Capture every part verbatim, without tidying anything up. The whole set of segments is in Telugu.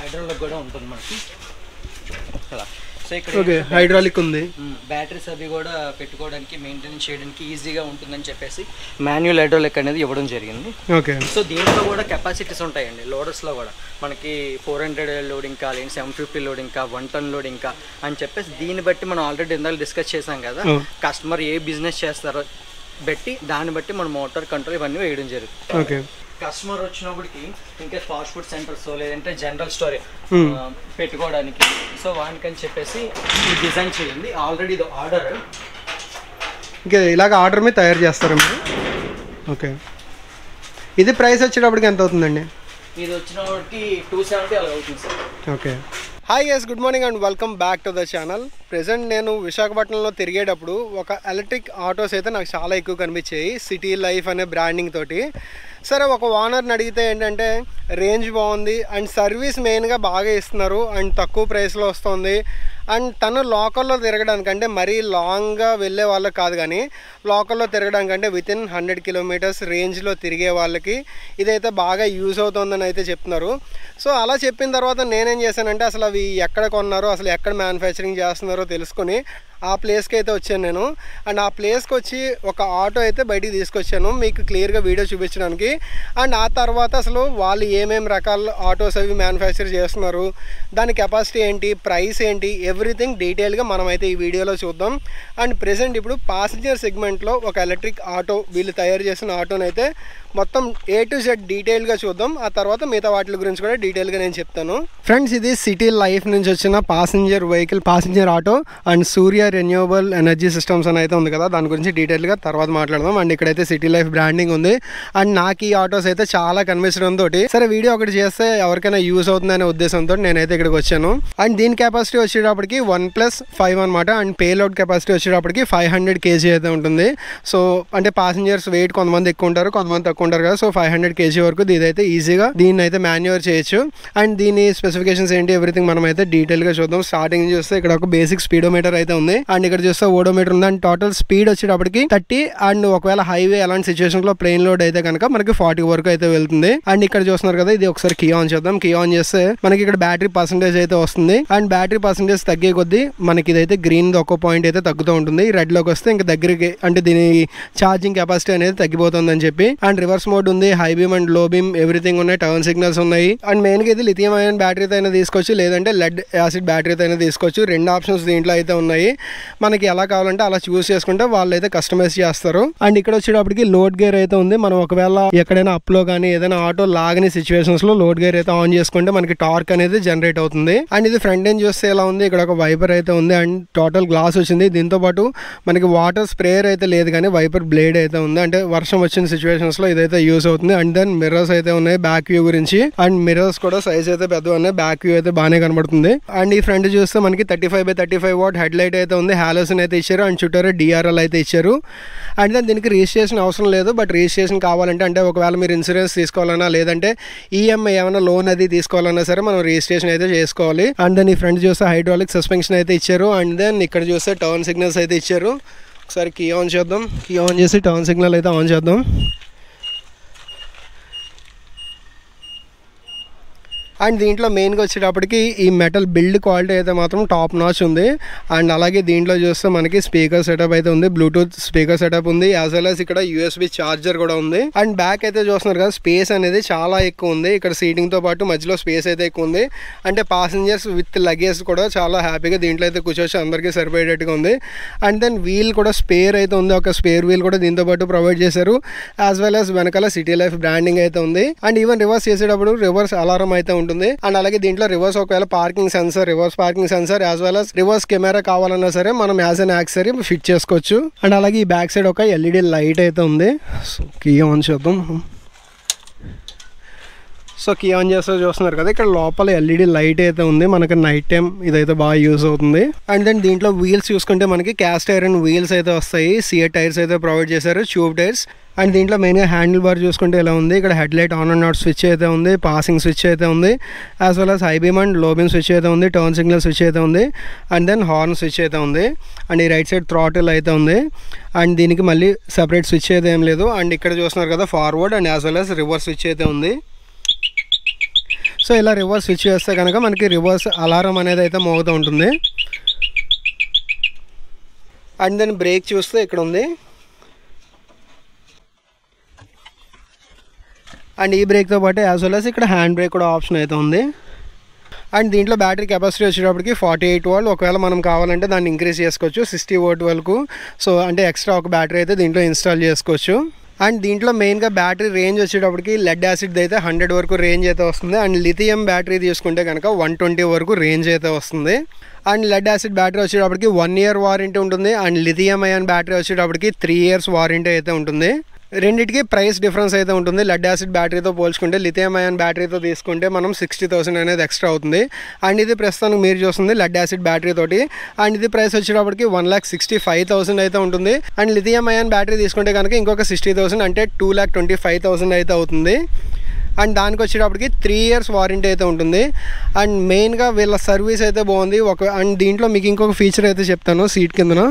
హైడ్రాలిక్ కూడా ఉంటుంది మనకి అలా. సో ఇక్కడ ఓకే హైడ్రాలిక్ ఉంది. బ్యాటరీస్ అవి కూడా పెట్టుకోవడానికి మెయింటైన్ చేయడానికి ఈజీగా ఉంటుందని చెప్పేసి మాన్యువల్ హైడ్రాలిక్ అనేది ఇవ్వడం జరిగింది. ఓకే. సో దీంట్లో కూడా కెపాసిటీస్ ఉంటాయండి. లోడర్స్లో కూడా మనకి ఫోర్ హండ్రెడ్ లోడింగ్ కా లేని సెవెన్ ఫిఫ్టీ లోడింగ్ కా వన్ టన్ లోడింగ్ కా అని చెప్పేసి దీన్ని బట్టి మనం ఆల్రెడీ ఇందాక డిస్కస్ చేసాం కదా, కస్టమర్ ఏ బిజినెస్ చేస్తారో బట్టి దాన్ని బట్టి మన మోటార్ కంట్రోల్ ఇవన్నీ వేయడం జరుగుతుంది. ఓకే. కస్టమర్ వచ్చినప్పటికి ఇంకా ఫాస్ట్ ఫుడ్ సెంటర్స్ లేదంటే జనరల్ స్టోర్ పెట్టుకోవడానికి సో వానికని చెప్పేసి డిజైన్ చేయండి. ఆల్రెడీ ఇది ఆర్డర్ ఇంకా ఇలాగ ఆర్డర్ మీద తయారు చేస్తారా మీరు? ఓకే. ఇది ప్రైస్ వచ్చేటప్పటికి ఎంత అవుతుందండి? ఇది వచ్చినప్పటికి టూ సెవెంటీ అలా అవుతుంది sir. Okay. Hi guys, good morning and welcome back to the channel. Present నేను విశాఖపట్నంలో తిరిగేటప్పుడు ఒక ఎలక్ట్రిక్ ఆటోస్ అయితే నాకు చాలా ఎక్కువ కనిపించాయి, సిటీ లైఫ్ అనే బ్రాండింగ్ తోటి. సరే ఒక ఓనర్ని అడిగితే ఏంటంటే రేంజ్ బాగుంది అండ్ సర్వీస్ మెయిన్గా బాగా ఇస్తున్నారు అండ్ తక్కువ ప్రైస్లో వస్తుంది అండ్ తను లోకల్లో తిరగడానికి అంటే మరీ లాంగ్గా వెళ్ళే వాళ్ళకి కాదు కానీ లోకల్లో తిరగడానికి అంటే విత్ ఇన్ హండ్రెడ్ కిలోమీటర్స్ రేంజ్లో తిరిగే వాళ్ళకి ఇదైతే బాగా యూజ్ అవుతుందని అయితే చెప్తున్నారు. సో అలా చెప్పిన తర్వాత నేనేం చేశానంటే అసలు అవి ఎక్కడ కొన్నారో అసలు ఎక్కడ మ్యానుఫ్యాక్చరింగ్ చేస్తున్నారో తెలుసుకొని ఆ ప్లేస్కి అయితే వచ్చాను నేను. అండ్ ఆ ప్లేస్కి వచ్చి ఒక ఆటో అయితే బయటికి తీసుకొచ్చాను మీకు క్లియర్గా వీడియో చూపించడానికి. అండ్ ఆ తర్వాత అసలు వాళ్ళు ఏమేమి రకాల ఆటోస్ అవి మ్యానుఫ్యాక్చర్ చేస్తున్నారు, దాని కెపాసిటీ ఏంటి, ప్రైస్ ఏంటి, ఎవ్రీథింగ్ డీటెయిల్గా మనమైతే ఈ వీడియోలో చూద్దాం. అండ్ ప్రెసెంట్ ఇప్పుడు ప్యాసింజర్ సెగ్మెంట్లో ఒక ఎలక్ట్రిక్ ఆటో వీళ్ళు తయారు చేసిన ఆటోని అయితే మొత్తం ఏ టు జెడ్ డీటెయిల్గా చూద్దాం. ఆ తర్వాత మిగతా వాటి గురించి కూడా డీటెయిల్గా నేను చెప్తాను. ఫ్రెండ్స్, ఇది సిటీ లైఫ్ నుంచి వచ్చిన passenger vehicle passenger auto and Surya renewable energy systems అని అయితే ఉంది కదా, దాని గురించి డీటెయిల్గా తర్వాత మాట్లాడదాం. అండ్ ఇక్కడైతే సిటీ లైఫ్ బ్రాండింగ్ ఉంది అండ్ నాకు ఈ ఆటోస్ అయితే చాలా కనిపించడంతో సరే వీడియో ఒకటి చేస్తే ఎవరికైనా యూజ్ అవుతుందనే ఉద్దేశంతో నేనైతే ఇక్కడికి వచ్చాను. అండ్ దీని కెపాసిటీ వచ్చేటప్పటికి వన్ ప్లస్ ఫైవ్ అనమాట. అండ్ పేలోడ్ కెపాసిటీ వచ్చేటప్పటికి ఫైవ్ హండ్రెడ్ కేజీ అయితే ఉంటుంది. సో అంటే ప్యాసింజర్స్ వెయిట్ కొంతమంది ఎక్కువ ఉంటారు, కొంతమంది తక్కువ ఉంటారు కదా. సో ఫైవ్ హండ్రెడ్ కేజీ వరకు ఇదైతే ఈజీగా దీన్ని అయితే మాన్యువర్ చేయొచ్చు. అండ్ దీని స్పెసిఫికేషన్స్ ఏంటి ఎవ్రీథింగ్ మనం అయితే డీటెయిల్గా చూద్దాం. స్టార్టింగ్ చూస్తే ఇక్కడ ఒక బేసిక్ స్పీడోమీటర్ అయితే ఉంది అండ్ ఇక్కడ చూస్తే ఓడోమీటర్ ఉంది. అండ్ టోటల్ స్పీడ్ వచ్చేటప్పటికి థర్టీ అండ్ ఒకవేళ హైవే అలాంటి సిచ్యువేషన్ లో ప్లేన్ లోడ్ అయితే కనుక మనకి ఫార్టీ వరకు అయితే వెళ్తుంది. అండ్ ఇక్కడ చూస్తున్నారు కదా, ఇది ఒకసారి కీ ఆన్ చేద్దాం. కీ ఆన్ చేస్తే మనకి ఇక్కడ బ్యాటరీ పర్సెంటేజ్ అయితే వస్తుంది. అండ్ బ్యాటరీ పర్సెంటేజ్ తగ్గే కొద్దీ మనకి ఇదైతే గ్రీన్ ఒక పాయింట్ అయితే తగ్గుతూ ఉంటుంది. రెడ్ లోకి వస్తే ఇంకా దగ్గరికి అంటే దీని ఛార్జింగ్ కెపాసిటీ అనేది తగ్గిపోతుంది అని చెప్పి. అండ్ రివర్స్ మోడ్ ఉంది, high beam and low beam everything ఉన్నాయి, టర్న్ సిగ్నల్స్ ఉన్నాయి. అండ్ మెయిన్ గా ఇది లిథియం అయాన్ బ్యాటరీతో అయినా తీసుకోవచ్చు లేదంటే లెడ్ యాసిడ్ బ్యాటరీతో అయినా తీసుకోవచ్చు. రెండు ఆప్షన్స్ దీంట్లో అయితే ఉన్నాయి. మనకి ఎలా కావాలంటే అలా చూస్ చేసుకుంటే వాళ్ళు అయితే కస్టమైజ్ చేస్తారు. అండ్ ఇక్కడ వచ్చేటప్పటికి లోడ్ గేర్ అయితే ఉంది. మనం ఒకవేళ ఎక్కడైనా అప్ లో కానీ ఏదైనా ఆటో లాగని సిచ్యువేషన్స్ లో లోడ్ గేర్ అయితే ఆన్ చేసుకుంటే మనకి టార్క్ అనేది జనరేట్ అవుతుంది. అండ్ ఇది ఫ్రంట్ ఎండ్ చూస్తే ఎలా ఉంది, ఇక్కడ ఒక వైపర్ అయితే ఉంది అండ్ టోటల్ గ్లాస్ వచ్చింది. దీంతో పాటు మనకి వాటర్ స్ప్రేయర్ అయితే లేదు కానీ వైపర్ బ్లేడ్ అయితే ఉంది. అంటే వర్షం వచ్చిన సిచ్యువేషన్స్ లో ఇదైతే యూస్ అవుతుంది. అండ్ దెన్ మిర్రర్స్ అయితే ఉన్నాయి బ్యాక్ వ్యూ గురించి. అండ్ మిర్రర్స్ కూడా సైజ్ అయితే పెద్దగా ఉన్నాయి, బ్యాక్ వ్యూ అయితే బాగానే కనబడుతుంది. అండ్ ఈ ఫ్రంట్ చూస్తే మనకి thirty five by thirty five watt head light అయితే ఉంది, హాలోజన్ అయితే ఇచ్చారు అండ్ చుట్టూరు డిఆర్ఎల్ అయితే ఇచ్చారు. అండ్ దెన్ దీనికి రిజిస్ట్రేషన్ అవసరం లేదు, బట్ రిజిస్ట్రేషన్ కావాలంటే అంటే ఒకవేళ మీరు ఇన్సూరెన్స్ తీసుకోవాలన్నా లేదంటే ఈఎంఐ ఏమైనా లోన్ అది తీసుకోవాలన్నా సరే మనం రిజిస్ట్రేషన్ అయితే చేసుకోవాలి. అండ్ దెన్ ఈ ఫ్రంట్ చూస్తే హైడ్రాలిక్ సస్పెన్షన్ అయితే ఇచ్చారు. అండ్ దెన్ ఇక్కడ చూస్తే టర్న్ సిగ్నల్స్ అయితే ఇచ్చారు. ఒకసారి కీ ఆన్ చేద్దాం. కీ ఆన్ చేసి టర్న్ సిగ్నల్ అయితే ఆన్ చేద్దాం. అండ్ దీంట్లో మెయిన్గా వచ్చేటప్పటికి ఈ మెటల్ బిల్డ్ క్వాలిటీ అయితే మాత్రం టాప్ నాచ్ ఉంది. అండ్ అలాగే దీంట్లో చూస్తే మనకి స్పీకర్ సెటప్ అయితే ఉంది, బ్లూటూత్ స్పీకర్ సెటప్ ఉంది, యాజ్ వెల్ యాజ్ ఇక్కడ యూఎస్బి చార్జర్ కూడా ఉంది. అండ్ బ్యాక్ అయితే చూస్తున్నారు కదా, స్పేస్ అనేది చాలా ఎక్కువ ఉంది. ఇక్కడ సీటింగ్ తో పాటు మధ్యలో స్పేస్ అయితే ఎక్కువ ఉంది. అంటే పాసెంజర్స్ విత్ లగేజ్ కూడా చాలా హ్యాపీగా దీంట్లో అయితే కూర్చోవచ్చు, అందరికీ సరిపోయేటట్టుగా ఉంది. అండ్ దెన్ వీల్ కూడా స్పేర్ అయితే ఉంది, ఒక స్పేర్ వీల్ కూడా దీంతో పాటు ప్రొవైడ్ చేశారు. యాజ్ వెల్ యాజ్ వెనకాల సిటీ లైఫ్ బ్రాండింగ్ అయితే ఉంది. అండ్ ఈవెన్ రివర్స్ చేసేటప్పుడు రివర్స్ అలారం అయితే ఉంటుంది. అండ్ అలాగే దీంట్లో రివర్స్ ఒకవేళ parking sensor, reverse parking sensor as well as reverse camera కావాలన్నా సరే మనం యాజ్ అన్ యాక్సెసరీ ఫిట్ చేసుకోవచ్చు. అండ్ అలాగే ఈ బ్యాక్ సైడ్ ఒక ఎల్ఈడి లైట్ అయితే ఉంది. సో కీ ఆన్ చేద్దాం. సో కీ ఆన్ చేస్తే చూస్తున్నారు కదా, ఇక్కడ లోపల ఎల్ఈడి లైట్ అయితే ఉంది. మనకి నైట్ టైం ఇదైతే బాగా యూజ్ అవుతుంది. అండ్ దెన్ దీంట్లో వీల్స్ చూసుకుంటే మనకి క్యాస్ట్ ఐరన్ వీల్స్ అయితే వస్తాయి, సిఏ టైర్స్ అయితే ప్రొవైడ్ చేశారు, ట్యూబ్ టైర్స్. అండ్ దీంట్లో మెయిన్గా హ్యాండిల్ బార్ చూసుకుంటే ఇలా ఉంది. ఇక్కడ head light on and off switch అయితే ఉంది, పాసింగ్ స్విచ్ అయితే ఉంది, as well as high beam and low beam switch అయితే ఉంది, టర్న్ సిగ్నల్ స్విచ్ అయితే ఉంది, అండ్ దెన్ హార్న్ స్విచ్ అయితే ఉంది. అండ్ ఈ రైట్ సైడ్ థ్రాటిల్ అయితే ఉంది. అండ్ దీనికి మళ్ళీ సపరేట్ స్విచ్ అయితే ఏం లేదు. అండ్ ఇక్కడ చూస్తున్నారు కదా, forward and as well as reverse switch అయితే ఉంది. సో సో ఇలా రివర్స్ స్విచ్ చేస్తే కనుక మనకి రివర్స్ అలారం అనేది అయితే మోగుతూ ఉంటుంది. అండ్ దెన్ బ్రేక్ చూస్తే ఇక్కడ ఉంది. అండ్ ఈ బ్రేక్తో పాటు యాజ్ వెల్ యాజ్ ఇక్కడ హ్యాండ్ బ్రేక్ కూడా ఆప్షన్ అయితే ఉంది. అండ్ దీంట్లో బ్యాటరీ కెపాసిటీ వచ్చేటప్పటికి ఫార్టీ ఎయిట్ వోల్ట్. ఒకవేళ మనం కావాలంటే దాన్ని ఇంక్రీజ్ చేసుకోవచ్చు సిక్స్టీ వోల్ట్ వరకు. సో అంటే ఎక్స్ట్రా ఒక బ్యాటరీ అయితే దీంట్లో ఇన్స్టాల్ చేసుకోవచ్చు. అండ్ దీంట్లో మెయిన్గా బ్యాటరీ రేంజ్ వచ్చేటప్పటికి లెడ్ యాసిడ్ అయితే హండ్రెడ్ వరకు రేంజ్ అయితే వస్తుంది. అండ్ లిథియం బ్యాటరీ తీసుకుంటే కనుక వన్ ట్వంటీ వరకు రేంజ్ అయితే వస్తుంది. అండ్ లెడ్ యాసిడ్ బ్యాటరీ వచ్చేటప్పటికి వన్ ఇయర్ వారంటీ ఉంటుంది. అండ్ లిథియం అయాన్ బ్యాటరీ వచ్చేటప్పటికి త్రీ ఇయర్స్ వారంటీ అయితే ఉంటుంది. రెండింటికి ప్రైస్ డిఫరెన్స్ అయితే ఉంటుంది. లెడ్ యాసిడ్ బ్యాటరీతో పోల్చుకుంటే లిథియం అయాన్ బ్యాటరీతో తీసుకుంటే మనం సిక్స్టీ థౌసండ్ అనేది ఎక్స్ట్రా అవుతుంది. అండ్ ఇది ప్రస్తుతానికి మీరు చూస్తుంది లెడ్ యాసిడ్ బ్యాటరీ తోటి. అండ్ ఇది ప్రైస్ వచ్చేటప్పటికి one lakh sixty five thousand అయితే ఉంటుంది. అండ్ లిథియం అయాన్ బ్యాటరీ తీసుకుంటే కనుక ఇంకొక సిక్స్టీ థౌసండ్ అంటే two lakh twenty five thousand అయితే అవుతుంది. అండ్ దానికి వచ్చేటప్పటికి త్రీ ఇయర్స్ వారంటీ అయితే ఉంటుంది. అండ్ మెయిన్గా వీళ్ళ సర్వీస్ అయితే బాగుంది. ఒక అండ్ దీంట్లో మీకు ఇంకొక ఫీచర్ అయితే చెప్తాను సీట్ కిందన.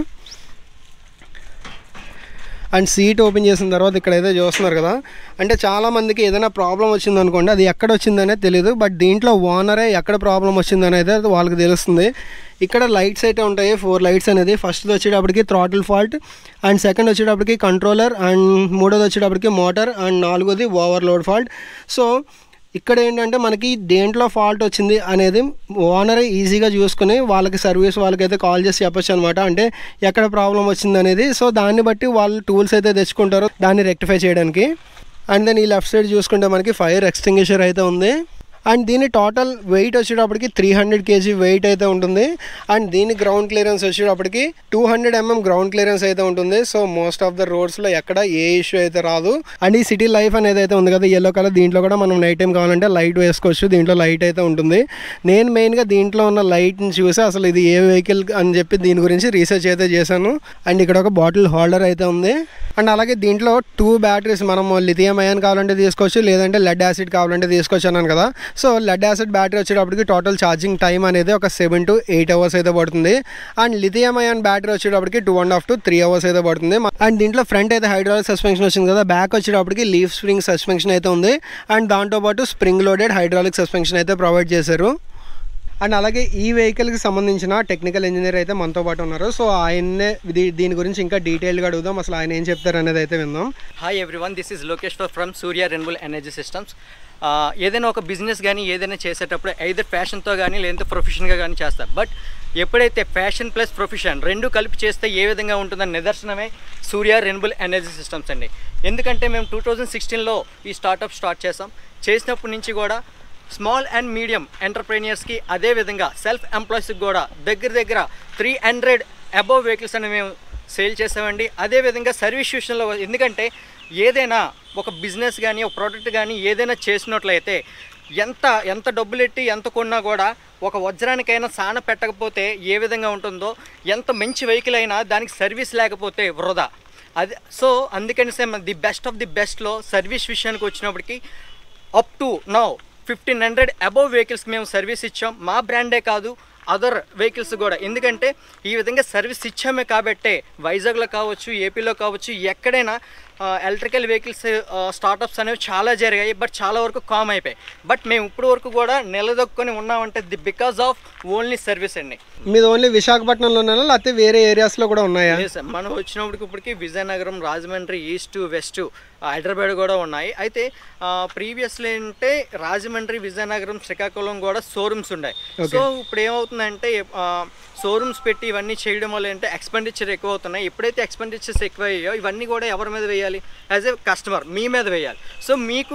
అండ్ సీట్ ఓపెన్ చేసిన తర్వాత ఇక్కడైతే చూస్తున్నారు కదా, అంటే చాలామందికి ఏదైనా ప్రాబ్లం వచ్చిందనుకోండి, అది ఎక్కడ వచ్చిందనేది తెలియదు. బట్ దీంట్లో ఓనరే ఎక్కడ ప్రాబ్లం వచ్చిందనేది వాళ్ళకి తెలుస్తుంది. ఇక్కడ లైట్స్ అయితే ఉంటాయి, ఫోర్ లైట్స్ అనేది. ఫస్ట్ వచ్చేటప్పటికి థ్రాటిల్ ఫాల్ట్, అండ్ సెకండ్ వచ్చేటప్పటికి కంట్రోలర్, అండ్ మూడోది వచ్చేటప్పటికి మోటార్, అండ్ నాలుగోది ఓవర్లోడ్ ఫాల్ట్. సో ఇక్కడ ఏంటంటే మనకి దేంట్లో ఫాల్ట్ వచ్చింది అనేది ఓనరే ఈజీగా చూసుకుని వాళ్ళకి సర్వీస్ వాళ్ళకైతే కాల్ చేసి చెప్పచ్చు అనమాట. అంటే ఎక్కడ ప్రాబ్లం వచ్చింది అనేది. సో దాన్ని బట్టి వాళ్ళు టూల్స్ అయితే తెచ్చుకుంటారు దాన్ని రెక్టిఫై చేయడానికి. అండ్ దెన్ ఈ లెఫ్ట్ సైడ్ చూసుకుంటే మనకి ఫైర్ ఎక్స్టింగ్విషర్ అయితే ఉంది. అండ్ దీని టోటల్ వెయిట్ వచ్చేటప్పటికి త్రీ హండ్రెడ్ కేజీ వెయిట్ అయితే ఉంటుంది. అండ్ దీని గ్రౌండ్ క్లియరెన్స్ వచ్చేటప్పటికి two hundred MM ground clearance అయితే ఉంటుంది. సో మోస్ట్ ఆఫ్ ద రోడ్స్లో ఎక్కడ ఏ ఇష్యూ అయితే రాదు. అండ్ ఈ సిటీ లైఫ్ అనేది అయితే ఉంది కదా ఎల్లో కలర్, దీంట్లో కూడా మనం నైట్ టైం కావాలంటే లైట్ వేసుకోవచ్చు. దీంట్లో లైట్ అయితే ఉంటుంది. నేను మెయిన్గా దీంట్లో ఉన్న లైట్ని చూసి అసలు ఇది ఏ వెహికల్ అని చెప్పి దీని గురించి రీసెర్చ్ అయితే చేశాను. అండ్ ఇక్కడ ఒక బాటిల్ హోల్డర్ అయితే ఉంది. అండ్ అలాగే దీంట్లో టూ బ్యాటరీస్, మనం లిథియం అయాన్ కావాలంటే తీసుకోవచ్చు, లేదంటే లెడ్ యాసిడ్ కావాలంటే తీసుకోవచ్చు అన్నాను కదా. సో లెడ్ యాసిడ్ బ్యాటరీ వచ్చేటప్పటికి టోటల్ ఛార్జింగ్ టైం అనేది ఒక సెవెన్ టు ఎయిట్ అవర్స్ అయితే పడుతుంది. అండ్ లిథియం అయాన్ బ్యాటరీ వచ్చేటప్పటికి two and half to three hours అయితే పడుతుంది. అండ్ దీంట్లో ఫ్రంట్ అయితే హైడ్రాలిక్ సస్పెన్షన్ వచ్చింది కదా, బ్యాక్ వచ్చేటప్పటికి లీఫ్ స్ప్రింగ్ సస్పెన్షన్ అయితే ఉంది. అండ్ దాంతోపాటు స్ప్రింగ్ లోడెడ్ హైడ్రాలిక్ సస్పెన్షన్ అయితే ప్రొవైడ్ చేశారు. అండ్ అలాగే ఈ వెహికల్కి సంబంధించిన టెక్నికల్ ఇంజనీర్ అయితే మనతో పాటు ఉన్నారు. సో ఆయన్నే దీని గురించి ఇంకా డీటెయిల్గా అడుగుదాం, అసలు ఆయన ఏం చెప్తారు అనేది అయితే విందాం. Hi everyone, this is Lokesh from Surya Renewable Energy Systems. ఏదైనా ఒక బిజినెస్ కానీ ఏదైనా చేసేటప్పుడు ఐదర్ ఫ్యాషన్తో కానీ లేదంటే ప్రొఫెషన్గా కానీ చేస్తారు. బట్ ఎప్పుడైతే ఫ్యాషన్ ప్లస్ ప్రొఫెషన్ రెండు కలిపి చేస్తే ఏ విధంగా ఉంటుందని నిదర్శనమే సూర్య రెన్యూబుల్ ఎనర్జీ సిస్టమ్స్ అండి. ఎందుకంటే మేము టూ థౌజండ్ సిక్స్టీన్లో ఈ స్టార్టప్ స్టార్ట్ చేసాం. చేసినప్పటి నుంచి కూడా స్మాల్ అండ్ మీడియం ఎంటర్ప్రెన్యూర్స్కి, అదేవిధంగా సెల్ఫ్ ఎంప్లాయీస్కి కూడా దగ్గర దగ్గర త్రీ హండ్రెడ్ అబోవ్ వెహికల్స్ అని మేము సేల్ చేసామండి. అదేవిధంగా సర్వీస్ విషయంలో, ఎందుకంటే ఏదైనా ఒక బిజినెస్ కానీ ఒక ప్రోడక్ట్ కానీ ఏదైనా చేసినట్లయితే ఎంత ఎంత డబ్బులెట్టి ఎంత కొన్నా కూడా ఒక వజ్రానికైనా సాన పెట్టకపోతే ఏ విధంగా ఉంటుందో, ఎంత మంచి వెహికల్ అయినా దానికి సర్వీస్ లేకపోతే వృధా. అది సో అందుకని ది బెస్ట్ ఆఫ్ ది బెస్ట్లో సర్వీస్ విషయానికి వచ్చినప్పటికీ up to now fifteen hundred above వెహికల్స్కి మేము సర్వీస్ ఇచ్చాం. మా బ్రాండే కాదు, అదర్ వెహికల్స్ కూడా. ఎందుకంటే ఈ విధంగా సర్వీస్ ఇచ్చామే కాబట్టే వైజాగ్లో కావచ్చు, ఏపీలో కావచ్చు, ఎక్కడైనా ఎలక్ట్రికల్ వెహికల్స్ స్టార్టప్స్ అనేవి చాలా జరిగాయి. బట్ చాలా వరకు కామ్ అయిపోయాయి. బట్ మేము ఇప్పుడు వరకు కూడా నిలదొక్కుని ఉన్నామంటే the because of only service అండి. మీది ఓన్లీ విశాఖపట్నంలోనే లేకపోతే వేరే ఏరియాస్లో కూడా ఉన్నాయా? సార్, మనం వచ్చినప్పటికి ఇప్పటికి విజయనగరం, రాజమండ్రి, ఈస్ట్, వెస్ట్, హైదరాబాద్ కూడా ఉన్నాయి. అయితే ప్రీవియస్లీ అంటే రాజమండ్రి, విజయనగరం, శ్రీకాకుళం కూడా షోరూమ్స్ ఉన్నాయి. సో ఇప్పుడు ఏమవుతుందంటే షోరూమ్స్ పెట్టి ఇవన్నీ చేయడం వల్ల అంటే ఎక్స్పెండిచర్ ఎక్కువ అవుతున్నాయి. ఎప్పుడైతే ఎక్స్పెండిచర్స్ ఎక్కువ అయ్యాయో ఇవన్నీ కూడా ఎవరి మీద వేయాలి? యాజ్ ఏ కస్టమర్ మీ మీద వేయాలి. సో మీకు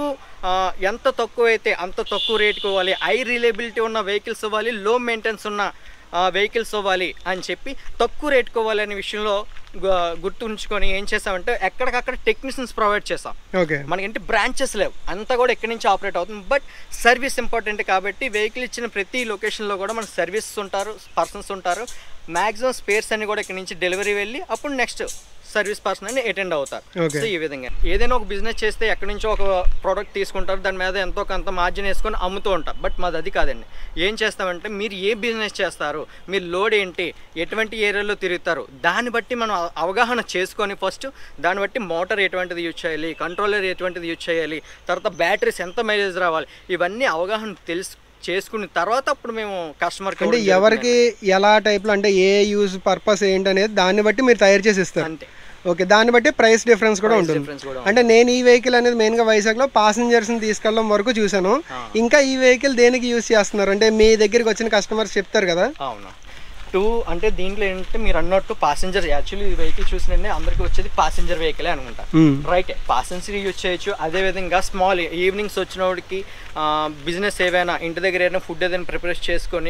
ఎంత తక్కువ అయితే అంత తక్కువ రేటుకి ఇవ్వాలి, హై రిలయబిలిటీ ఉన్న వెహికల్స్ ఇవ్వాలి, లో మెయింటెనెన్స్ ఉన్న వెహికల్స్ ఇవ్వాలి అని చెప్పి తక్కువ రేటుకి ఇవ్వాలి అనే విషయంలో గుర్తుంచుకొని ఏం చేసామంటే ఎక్కడికక్కడ టెక్నీషియన్స్ ప్రొవైడ్ చేసాం. ఓకే, మనకంటే బ్రాంచెస్ లేవు, అంతా కూడా ఎక్కడి నుంచి ఆపరేట్ అవుతుంది. బట్ సర్వీస్ ఇంపార్టెంట్ కాబట్టి వెహికల్ ఇచ్చిన ప్రతి లొకేషన్లో కూడా మన సర్వీస్ ఉంటారు, పర్సన్స్ ఉంటారు. మ్యాక్సిమం స్పేర్స్ అన్ని కూడా ఇక్కడ నుంచి డెలివరీ వెళ్ళి అప్పుడు నెక్స్ట్ సర్వీస్ పర్సన్ అని అటెండ్ అవుతారు. సో ఈ విధంగా ఏదైనా ఒక బిజినెస్ చేస్తే ఎక్కడి నుంచో ఒక ప్రోడక్ట్ తీసుకుంటారు, దాని మీద ఎంతో కొంత మార్జిన్ వేసుకొని అమ్ముతూ ఉంటారు. బట్ మాది అది కాదండి. ఏం చేస్తామంటే మీరు ఏ బిజినెస్ చేస్తారు, మీరు లోడ్ ఏంటి, ఎటువంటి ఏరియాలో తిరుగుతారు, దాన్ని బట్టి మనం అవగాహన చేసుకొని ఫస్ట్ దాన్ని బట్టి మోటార్ ఎటువంటిది యూజ్ చేయాలి, కంట్రోలర్ ఎటువంటిది యూజ్ చేయాలి, తర్వాత బ్యాటరీస్ ఎంత మైలేజ్ రావాలి, ఇవన్నీ అవగాహన తెలుసు చేసుకున్న తర్వాత అప్పుడు మేము కస్టమర్కి అంటే ఎవరికి ఎలా టైప్లో అంటే ఏ యూజ్ పర్పస్ ఏంటి అనేది దాన్ని బట్టి మీరు తయారు చేసి ఇస్తారు అంతే. ఓకే, దాన్ని బట్టి ప్రైస్ డిఫరెన్స్ కూడా ఉంటుంది. అంటే నేను ఈ వెహికల్ అనేది మెయిన్గా వైజాగ్లో ప్యాసింజర్స్ని తీసుకెళ్ళడం వరకు చూసాను. ఇంకా ఈ వెహికల్ దేనికి యూజ్ చేస్తున్నారు అంటే మీ దగ్గరికి వచ్చిన కస్టమర్స్ చెప్తారు కదా. అవును, టూ అంటే దీంట్లో ఏంటంటే మీరు అన్నట్టు ప్యాసింజర్ యాక్చువల్లీ ఈ వెహికల్ చూసినండి అందరికి వచ్చేది ప్యాసింజర్ వెహికల్ అనుకుంటా. రైట్, ప్యాసింజర్ యూజ్ చేయొచ్చు. అదేవిధంగా స్మాల్ ఈవినింగ్స్ వచ్చినోడికి బిజినెస్ ఏవైనా ఇంటి దగ్గర ఏదైనా ఫుడ్ ఏదైనా ప్రిపేర్ చేసుకొని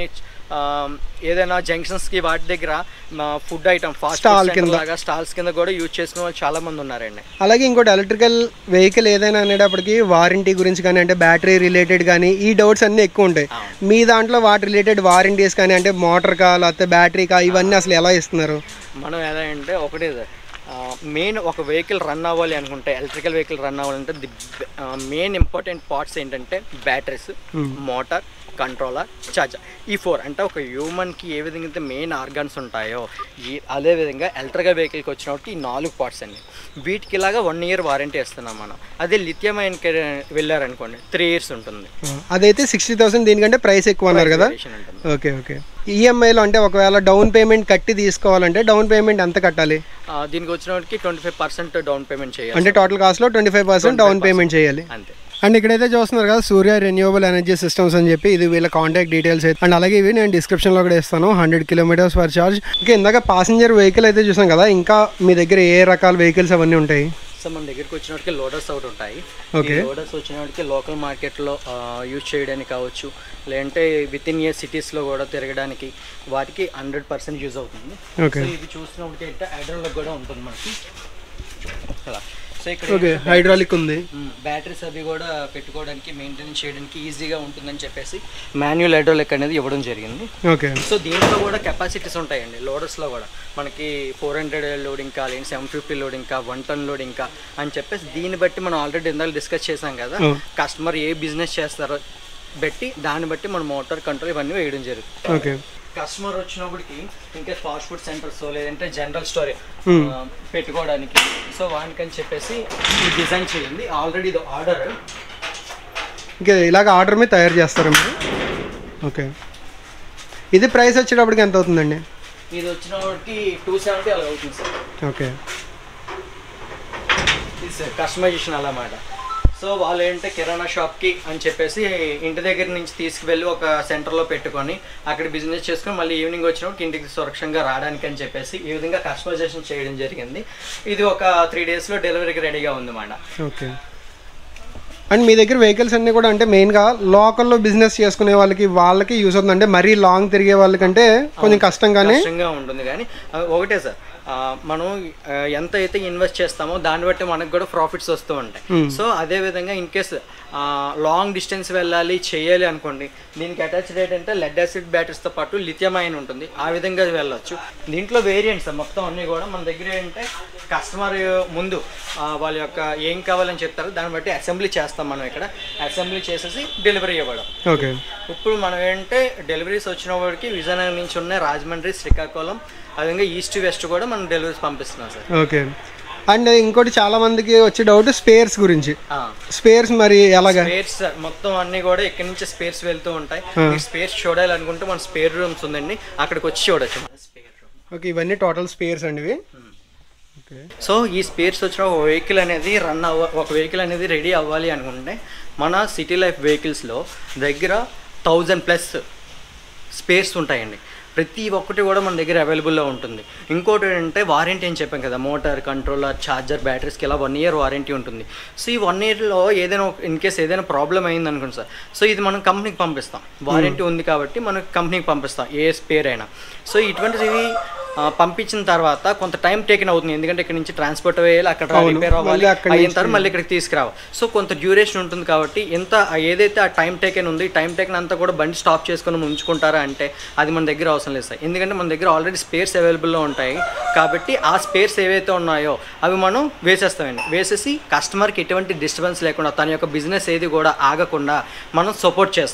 ఏదైనా జంక్షన్స్కి వాటి దగ్గర ఫుడ్ ఐటమ్ ఫాస్ట్ లాగా స్టాల్స్ కింద కూడా యూజ్ చేసుకునే వాళ్ళు చాలా మంది ఉన్నారండి. అలాగే ఇంకోటి ఎలక్ట్రికల్ వెహికల్ ఏదైనా అనేటప్పటికి వారంటీ గురించి కానీ అంటే బ్యాటరీ రిలేటెడ్ కానీ ఈ డౌట్స్ అన్నీ ఎక్కువ ఉంటాయి. మీ దాంట్లో వాటి రిలేటెడ్ వారంటీస్ కానీ అంటే మోటార్ కా లేకపోతే బ్యాటరీ కా ఇవన్నీ అసలు ఎలా ఇస్తున్నారు? మనం ఎలా అంటే ఒకటే మెయిన్ ఒక వెహికల్ రన్ అవ్వాలి అనుకుంటే ఎలక్ట్రికల్ వెహికల్ రన్ అవ్వాలంటే ది మెయిన్ ఇంపార్టెంట్ పార్ట్స్ ఏంటంటే బ్యాటరీస్, మోటార్, కంట్రోలర్, ఛార్జర్. ఈ ఫోర్ అంటే ఒక హ్యూమన్కి ఏ విధంగా అయితే మెయిన్ ఆర్గాన్స్ ఉంటాయో ఈ అదేవిధంగా ఎలక్ట్రికల్ వెహికల్కి వచ్చినప్పుడు ఈ నాలుగు పార్ట్స్ అండి. వీటికి ఇలాగా వన్ ఇయర్ వారంటీ ఇస్తున్నాం మనం. అదే లిథియం అయన్కి వెళ్ళారనుకోండి త్రీ ఇయర్స్ ఉంటుంది. అదైతే సిక్స్టీ థౌసండ్ దీనికంటే ప్రైస్ ఎక్కువ అన్నారు కదా. Okay okay. ఈఎంఐలో అంటే ఒకవేళ డౌన్ పేమెంట్ కట్టి తీసుకోవాలంటే డౌన్ పేమెంట్ ఎంత కట్టాలి? దీనికి వచ్చినప్పటికి twenty five percent down payment చేయాలి. అంటే టోటల్ కాస్ట్లో twenty five percent down payment చేయాలి అంతే. అండ్ ఇక్కడైతే చూస్తున్నారు కదా సూర్య రెన్యూవబుల్ ఎనర్జీ సిస్టమ్స్ అని చెప్పి, ఇది వీళ్ళ కాంటాక్ట్ డీటెయిల్స్ అయితే. అండ్ అలాగే ఇవి నేను డిస్క్రిప్షన్లో కూడా ఇస్తాను. Hundred kilometres per charge. ఇంకా ఇందాక ప్యాసింజర్ వెహికల్ అయితే చూసాం కదా, ఇంకా మీ దగ్గర ఏ రకాల వెహికల్స్ అవన్నీ ఉంటాయి? సో మన దగ్గరికి వచ్చినప్పటికి లోడర్స్ అవుట్ ఉంటాయి. లోడర్స్ వచ్చినప్పటికి లోకల్ మార్కెట్లో యూజ్ చేయడానికి కావచ్చు, లేదంటే విత్ ఇన్ ఇయర్ సిటీస్లో కూడా తిరగడానికి వాటికి హండ్రెడ్ పర్సెంట్ యూజ్ అవుతుంది. సో ఇది చూసినప్పటికి అయితే హైడ్రాలిక్ కూడా ఉంటుంది మనకి అలా. సో ఇక్కడ హైడ్రాలిక్ ఉంది. బ్యాటరీస్ అవి కూడా పెట్టుకోవడానికి మెయింటైన్ చేయడానికి ఈజీగా ఉంటుందని చెప్పేసి మాన్యువల్ హైడ్రాలిక్ అనేది ఇవ్వడం జరిగింది. ఓకే. సో దీంట్లో కూడా కెపాసిటీస్ ఉంటాయండి. లోడర్స్లో కూడా మనకి ఫోర్ హండ్రెడ్ లోడింగ్ కా, లేదంటే సెవెన్ ఫిఫ్టీ లోడింగ్ కా, వన్ టన్ లోడింగ్ కా అని చెప్పేసి దీన్ని బట్టి మనం ఆల్రెడీ ఇందాక డిస్కస్ చేసాం కదా, కస్టమర్ ఏ బిజినెస్ చేస్తారో బట్టి దాన్ని బట్టి మన మోటార్ కంట్రోల్ ఇవన్నీ వేయడం జరుగుతుంది. ఓకే. కస్టమర్ వచ్చినప్పటికి ఇంకా ఫాస్ట్ ఫుడ్ సెంటర్స్ లేదంటే జనరల్ స్టోర్ పెట్టుకోవడానికి సో వానికని చెప్పేసి ఈ డిజైన్ చేయండి. ఆల్రెడీ ఇది ఆర్డర్ ఇంకా ఇలాగ ఆర్డర్ మీద తయారు చేస్తారా మీరు? ఓకే. ఇది ప్రైస్ వచ్చేటప్పటికి ఎంత అవుతుందండి? ఇది వచ్చినప్పటికి టూ సెవెంటీ అలా అవుతుంది సార్. ఓకే. ఇది సార్ కస్టమైజేషన్ అన్నమాట. సో వాళ్ళు ఏంటంటే కిరాణా షాప్కి అని చెప్పేసి ఇంటి దగ్గర నుంచి తీసుకువెళ్ళి ఒక సెంటర్లో పెట్టుకొని అక్కడ బిజినెస్ చేసుకొని మళ్ళీ ఈవినింగ్ వచ్చినప్పుడు ఇంటికి సురక్షంగా రావడానికి అని చెప్పేసి ఈ విధంగా కస్టమైజేషన్ చేయడం జరిగింది. ఇది ఒక త్రీ డేస్లో డెలివరీకి రెడీగా ఉంది మాట. ఓకే. అండ్ మీ దగ్గర వెహికల్స్ అన్నీ కూడా అంటే మెయిన్గా లోకల్లో బిజినెస్ చేసుకునే వాళ్ళకి వాళ్ళకి యూస్ అవుతుంది. అంటే మరీ లాంగ్ తిరిగే వాళ్ళకంటే కొంచెం కష్టంగానే కష్టంగా ఉంటుంది. కానీ ఒకటే సార్, మనం ఎంత అయితే ఇన్వెస్ట్ చేస్తామో దాన్ని బట్టి మనకు కూడా ప్రాఫిట్స్ వస్తూ ఉంటాయి. సో అదే విధంగా ఇన్ కేస్ లాంగ్ డిస్టెన్స్ వెళ్ళాలి చేయాలి అనుకోండి, దీనికి అటాచ్డ్ ఏంటంటే లెడ్ యాసిడ్ బ్యాటరీస్తో పాటు లిథియం అయన్ ఉంటుంది. ఆ విధంగా వెళ్ళొచ్చు. దీంట్లో వేరియంట్స్ మొత్తం అన్నీ కూడా మన దగ్గర ఏంటంటే కస్టమర్ ముందు వాళ్ళ యొక్క ఏం కావాలని చెప్తారో దాన్ని బట్టి అసెంబ్లీ చేస్తాం. మనం ఇక్కడ అసెంబ్లీ చేసేసి డెలివరీ ఇవ్వడం. ఓకే. ఇప్పుడు మనం ఏంటంటే డెలివరీస్ వచ్చిన వాడికి విజయనగరం నుంచి ఉన్నాయి, రాజమండ్రి, శ్రీకాకుళం, అదేవిధంగా ఈస్ట్ వెస్ట్ కూడా మనం డెలివరీస్ పంపిస్తున్నాం సార్. ఓకే. అండ్ ఇంకోటి చాలా మందికి వచ్చే డౌట్ స్పేర్స్ గురించి. స్పేర్స్ మరి ఎలాగా? స్పేర్స్ మొత్తం అన్ని కూడా ఇక్కడ నుంచి స్పేర్స్ వెళ్తూ ఉంటాయి. స్పేర్స్ చూడాలనుకుంటే మన స్పేర్ రూమ్స్ ఉందండి, అక్కడికి వచ్చి చూడొచ్చు. ఓకే. ఇవన్నీ టోటల్ స్పేర్స్ అండి. ఓకే. సో ఈ స్పేర్స్ వచ్చిన ఒక వెహికల్ అనేది రన్ అవ్వ ఒక వెహికల్ అనేది రెడీ అవ్వాలి అనుకుంటే మన సిటీ లైఫ్ వెహికల్స్లో దగ్గర థౌజండ్ ప్లస్ స్పేర్స్ ఉంటాయండి. ప్రతి ఒక్కటి కూడా మన దగ్గర అవైలబుల్లో ఉంటుంది. ఇంకోటి ఏంటంటే వారంటీ అని చెప్పాం కదా, మోటార్, కంట్రోలర్, ఛార్జర్, బ్యాటరీస్కి ఇలా వన్ ఇయర్ వారంటీ ఉంటుంది. సో ఈ వన్ ఇయర్లో ఏదైనా ఇన్ కేస్ ఏదైనా ప్రాబ్లం అయింది అనుకోండి సార్, సో ఇది మనం కంపెనీకి పంపిస్తాం. వారంటీ ఉంది కాబట్టి మనం కంపెనీకి పంపిస్తాం ఏ స్పేర్ అయినా. సో ఇటువంటివి పంపించిన తర్వాత కొంత టైం టేకెన్ అవుతుంది, ఎందుకంటే ఇక్కడ నుంచి ట్రాన్స్పోర్ట్ వేయాలి, అక్కడ రిపేర్ అవ్వాలి, అయిన తర్వాత మళ్ళీ ఇక్కడికి తీసుకురావాలి. సో కొంత డ్యూరేషన్ ఉంటుంది కాబట్టి ఎంత ఏదైతే ఆ టైం టేకెన్ ఉంది, టైం టేకెన్ అంతా కూడా బండి స్టాప్ చేసుకొని ఉంచుకుంటారా అంటే అది మన దగ్గర అవసరం లేదు సార్. ఎందుకంటే మన దగ్గర ఆల్రెడీ స్పేర్స్ అవైలబుల్లో ఉంటాయి కాబట్టి ఆ స్పేర్స్ ఏవైతే ఉన్నాయో అవి మనం వేసేస్తామండి. వేసేసి కస్టమర్కి ఎటువంటి డిస్టర్బెన్స్ లేకుండా తన యొక్క బిజినెస్ ఏది కూడా ఆగకుండా మనం సపోర్ట్ చేస్తాం.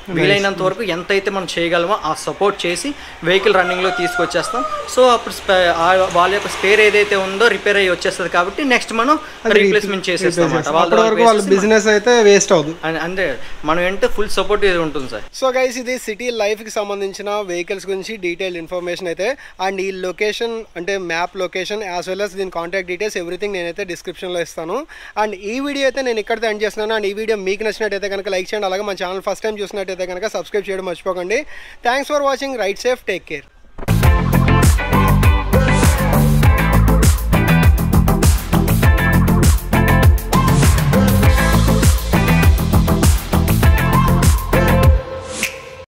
వీలైనంత వరకు ఎంతైతే మనం చేయగలమో ఆ సపోర్ట్ చేసి వెహికల్ రన్నింగ్లో తీసుకొచ్చేస్తాం. సో అప్పుడు వాళ్ళ యొక్క స్పేర్ ఏదైతే ఉందో రిపేర్ అయ్యి వచ్చేస్తుంది కాబట్టి నెక్స్ట్ మనం రీప్లేస్మెంట్ చేసేస్తాం వాళ్ళ బిజినెస్ అయితే వేస్ట్ అవుతుంది. అంటే మనం ఏంటంటే ఫుల్ సపోర్ట్ ఇది ఉంటుంది సార్. సో గైస్ ఇది సిటీ లైఫ్కి సంబంధించిన వెహికల్స్ గురించి డీటెయిల్ ఇన్ఫర్మేషన్ అయితే, అండ్ ఈ లొకేషన్ అంటే map location as well as దీని కాంటాక్ట్ డీటెయిల్స్ ఎవ్రీథింగ్ నేనైతే డిస్క్రిప్షన్లో ఇస్తాను. అండ్ ఈ వీడియో అయితే నేను ఇక్కడితో ఎండ్ చేస్తున్నాను. అండ్ ఈ వీడియో మీకు నచ్చినట్టయితే కనుక లైక్ చేయండి, అలాగే మన ఛానల్ ఫస్ట్ టైం చూసినట్టయితే కనుక సబ్స్క్రైబ్ చేయడం మర్చిపోకండి. Thanks for watching. Ride safe, take care.